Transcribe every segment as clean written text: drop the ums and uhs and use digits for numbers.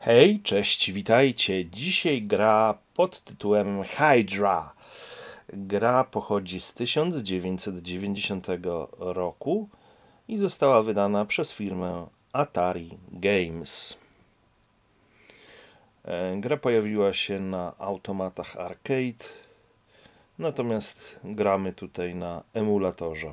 Hej, cześć, witajcie. Dzisiaj gra pod tytułem Hydra. Gra pochodzi z 1990 roku i została wydana przez firmę Atari Games. Gra pojawiła się na automatach arcade, natomiast gramy tutaj na emulatorze.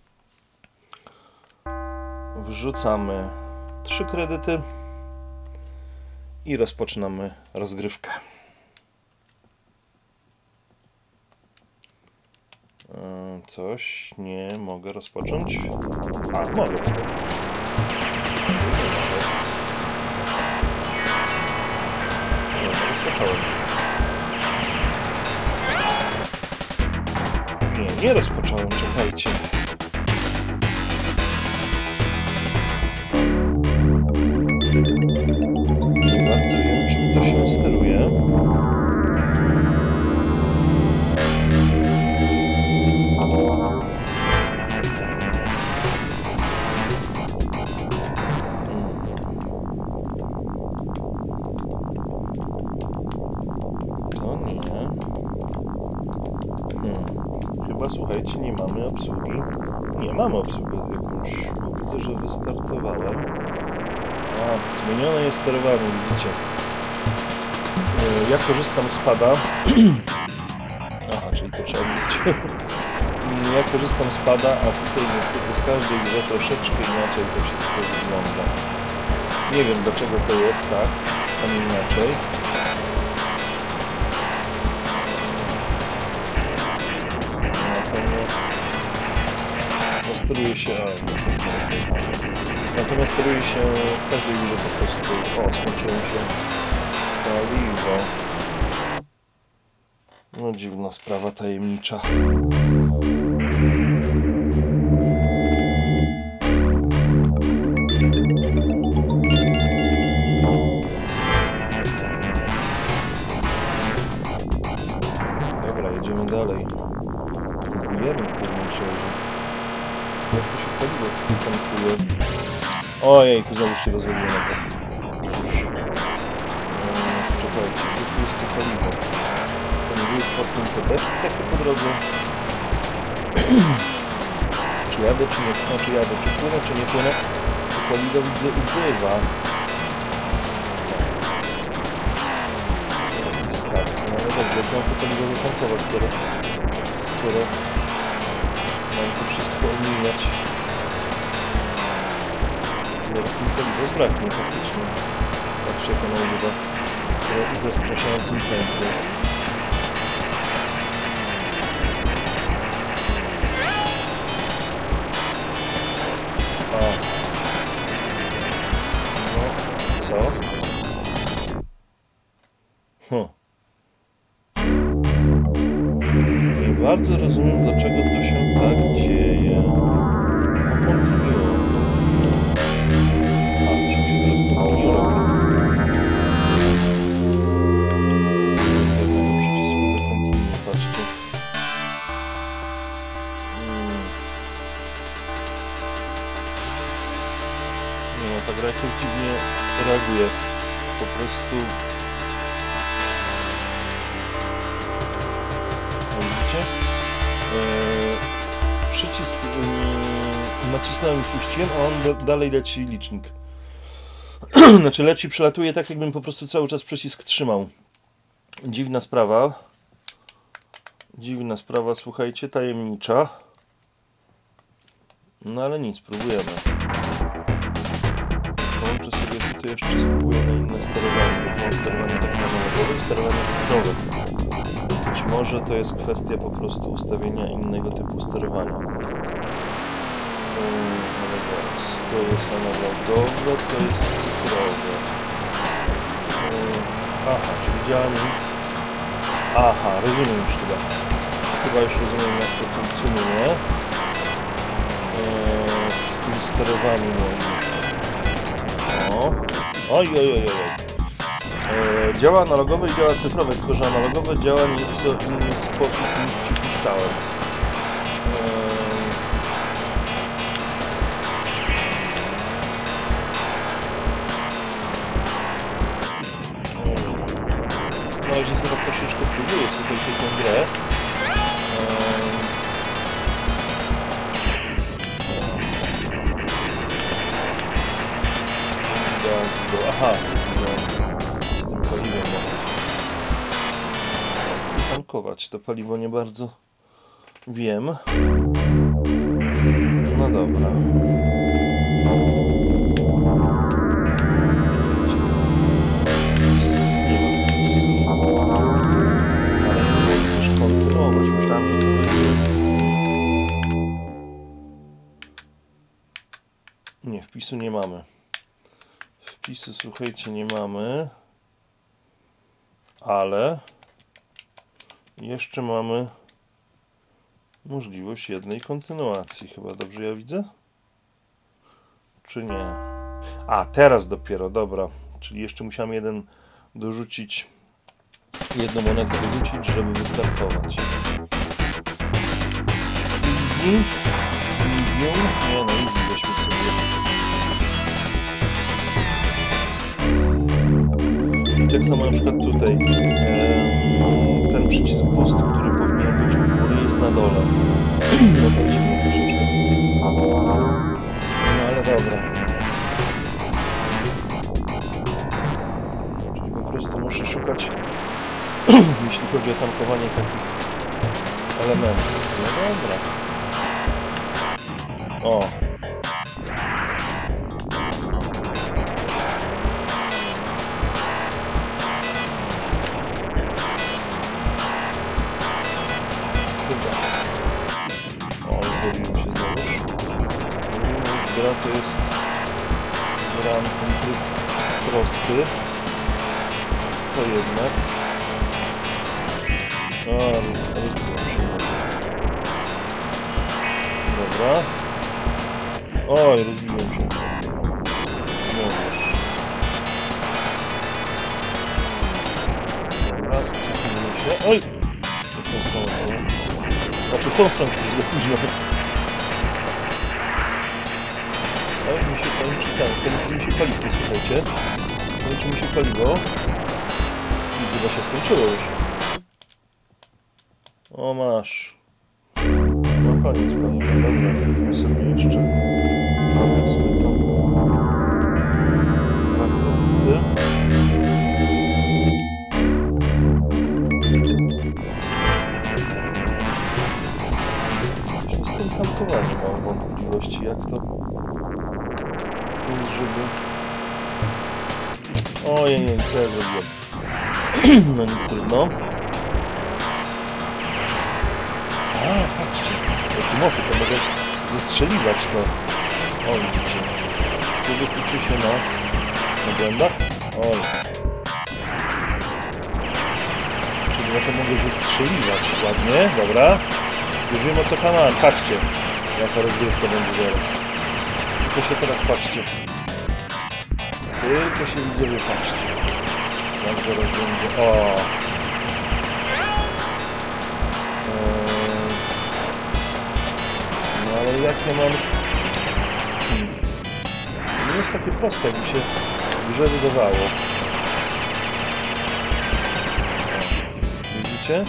Wrzucamy 3 kredyty i rozpoczynamy rozgrywkę. Coś nie mogę rozpocząć. A, mogę. Nie, rozpocząłem. Nie rozpocząłem, czekajcie. Nie bardzo wiem, czym to się steruje. To nie. Chyba, słuchajcie, nie mamy obsługi. Nie, mamy obsługę jakąś. Widzę, że wystartowałem. A, zmienione jest sterowanie, widzicie. Ja korzystam z pada. Aha, czyli to trzeba mówić. Ja korzystam z pada, a tutaj niestety w każdej grze troszeczkę inaczej to wszystko wygląda. Nie wiem, dlaczego to jest tak, a nie inaczej. Steruje się, natomiast steruje się w każdej grze po prostu. O, skończyło się paliwo. No dziwna sprawa, tajemnicza. Dobra, jedziemy dalej. Próbujemy w pewnym razie. Jak to się paliwo tutaj tankuje? Ojejku, znowu się rozwaliło na to. Cóż. Czekajcie, tu jest to paliwo. To nie były przypadkiem te beczki takie po drodze? Czy jadę, czy nie? Czy jadę, czy płynę, czy nie płynę? To paliwo widzę ubywa. Wystarczy. No ale dobrze, to mam to paliwo zatankować teraz. Skoro mam to wszystko omijać. Zaraz mi paliwo zbraknie faktycznie. Patrzę, jak ona ubywa w zastraszającym tempie. No, co? Nie bardzo rozumiem, dlaczego to się tak dzieje. Ta gra jakoś dziwnie reaguje. Po prostu... Widzicie? Przycisk nacisnąłem i puściłem, a on dalej leci licznik. Znaczy leci, przelatuje tak, jakbym po prostu cały czas przycisk trzymał. Dziwna sprawa. Dziwna sprawa, słuchajcie, tajemnicza. No ale nic, próbujemy. Połączę sobie tutaj jeszcze, spróbuję na inne sterowanie, bo mam sterowanie tak analogowe i sterowanie cyfrowe. Być może to jest kwestia po prostu ustawienia innego typu sterowania. Ale zaraz, to jest analogowe, to jest cyfrowe. Aha, czyli działanie... Aha, rozumiem już chyba. Chyba już rozumiem, jak to funkcjonuje. W tym sterowaniu moim. Oj. Działa analogowe i działa cyfrowe, tylko że analogowe działa w nieco inny sposób niż przypuszczałem. Na razie sobie tak troszeczkę próbuję, słuchajcie, tę grę. Aha, z tym paliwem tankować. To paliwo nie bardzo wiem. No dobra. Myślałem, że to będzie... Nie, wpisu nie mamy. Wpisy, słuchajcie, nie mamy. Ale jeszcze mamy możliwość jednej kontynuacji. Chyba dobrze ja widzę? Czy nie? A, teraz dopiero, dobra. Czyli jeszcze musiałem jedną monetę dorzucić, żeby wystartować. Easy. Medium. Nie no, easy weźmy sobie. I tak samo na przykład tutaj. Ten przycisk boost, który powinien być u góry, jest na dole. No to dziwne troszeczkę. No ale dobra. Czyli po prostu muszę szukać, jeśli chodzi o tankowanie takich elementów. No dobra. O! Zgodziłem się znowu. Gra to jest ten tryb prosty. To jednak. Dobra. Oj, rozbiłem się. Dobra, cofnijmy się. Oj! Znaczy w tą stronę się źle późno. Oj, mi się kończy mi się paliwo, słuchajcie. Kończy mi się paliwo. I chyba się skończyło już. O, masz. No koniec paliwa, dobra, weźmy sobie jeszcze. Powiedzmy to. Tankowanie mam wątpliwości, jak to jest, żeby... Ojej, co ja zrobiłem? No nic trudno. A, patrzcie, jaki motyw, to mogę zestrzeliwać to. O, widzicie. Tu wykupię się na błędach. Oj. Czyli ja to mogę zestrzeliwać ładnie, dobra. Już wiem, o co kanałem, patrzcie, jaka rozgrywka będzie teraz. Tylko się teraz patrzcie. Tylko się widzowie patrzcie. Jak zaraz będzie. O! No ale jak ja mam... To nie jest takie proste, jakby się w grze wydawało. Widzicie?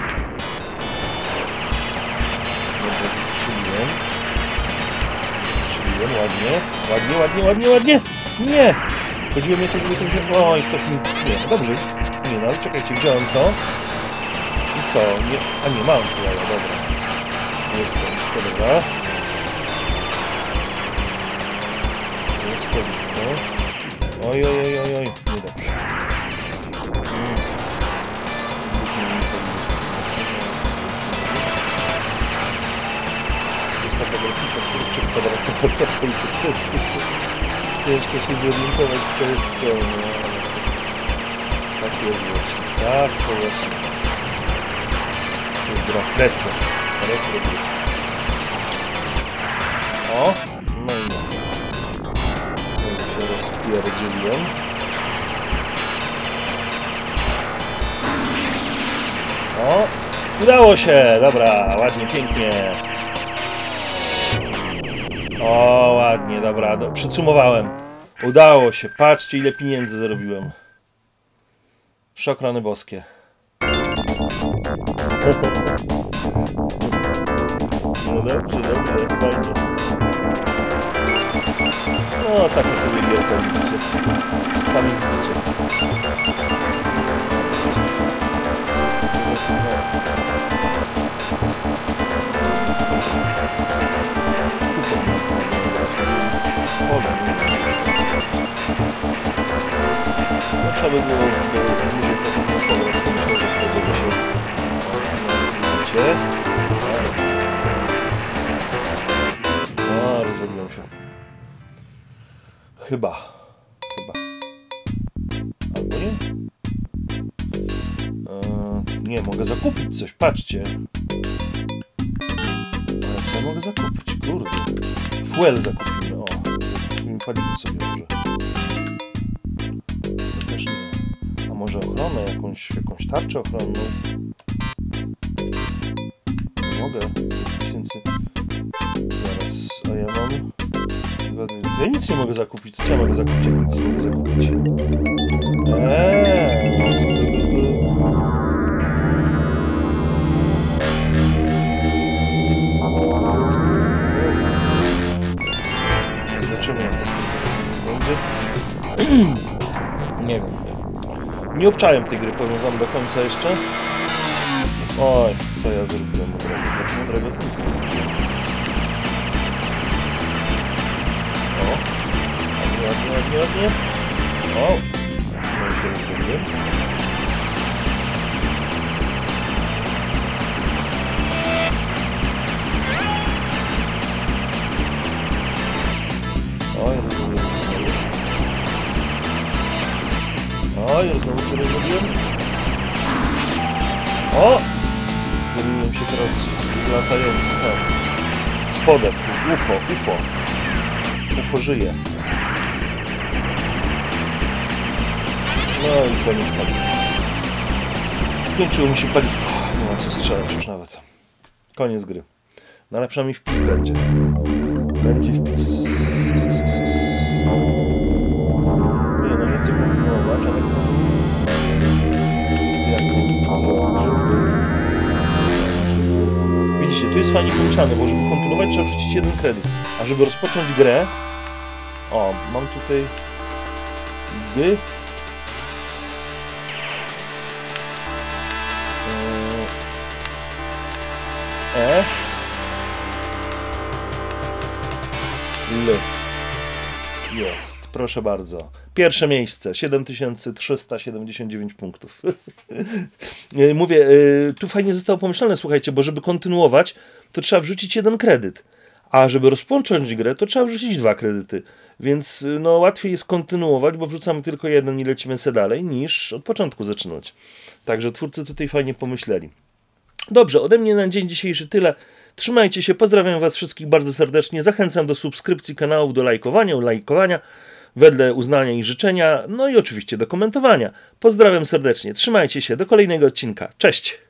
Strzeliłem, ładnie. Nie! Chodziło mi o to, żeby to wziąć... Oj, ktoś mi... Nie, no dobrze. Nie, no ale czekajcie, wziąłem to. I co? Nie... A nie, mam tu, ale dobra. Jest to, dobra. Jest to. Oj. Niedobrze. Ciężko się zorientować, co jest co, nie? Tak jest właśnie. Tak to właśnie jest. To jest gra retro. O! No i niestety. Ja się rozpierdzieliłem. O! Udało się! Dobra, ładnie, pięknie. O, ładnie, dobra, przycumowałem. Udało się, patrzcie ile pieniędzy zarobiłem. Szok rany boskie. No dobrze, fajnie. No, takie sobie gierka, widzicie. Sami widzicie. No, trzeba by było bliżej no, rozwaliłem się. Chyba. Albo nie? Nie, mogę zakupić coś, patrzcie. Ale co ja mogę zakupić? Kurde. Fuel zakupimy, o. Zakupimy paliwo sobie może. Też nie. A może ochronę, jakąś tarczę ochronną? Nie mogę. 5000. Zaraz, a ja mam... Ja nic nie mogę zakupić. To co ja mogę zakupić, jak nic nie mogę zakupić? Zobaczymy, jak to będzie. Nie wiem. Nie obczałem tej gry, powiem wam do końca jeszcze. Oj, co ja zrobiłem? Mądrego to jest. O, ładnie. O, no i to już będzie. Oj, znowu sobie zrobiłem. O! Zamieniłem się teraz w latający spodek. UFO żyje. No i koniec paliwa. Skończyło mi się paliwko. Nie ma co strzelać już nawet. Koniec gry. No ale przynajmniej wpis będzie. Będzie wpis. Nie, no nie chcę kontynuować, ale chcę, widzicie, tu jest fajnie pomyślane, bo żeby kontynuować, trzeba wrzucić jeden kredyt. A żeby rozpocząć grę... O, mam tutaj... Gdy... Jest, proszę bardzo. Pierwsze miejsce, 7379 punktów. Mówię, tu fajnie zostało pomyślane, słuchajcie, bo żeby kontynuować, to trzeba wrzucić jeden kredyt. A żeby rozpocząć grę, to trzeba wrzucić 2 kredyty. Więc no, łatwiej jest kontynuować, bo wrzucamy tylko jeden i lecimy se dalej, niż od początku zaczynać. Także twórcy tutaj fajnie pomyśleli. Dobrze, ode mnie na dzień dzisiejszy tyle. Trzymajcie się, pozdrawiam was wszystkich bardzo serdecznie. Zachęcam do subskrypcji kanałów, do lajkowania wedle uznania i życzenia, no i oczywiście do komentowania. Pozdrawiam serdecznie, trzymajcie się, do kolejnego odcinka. Cześć!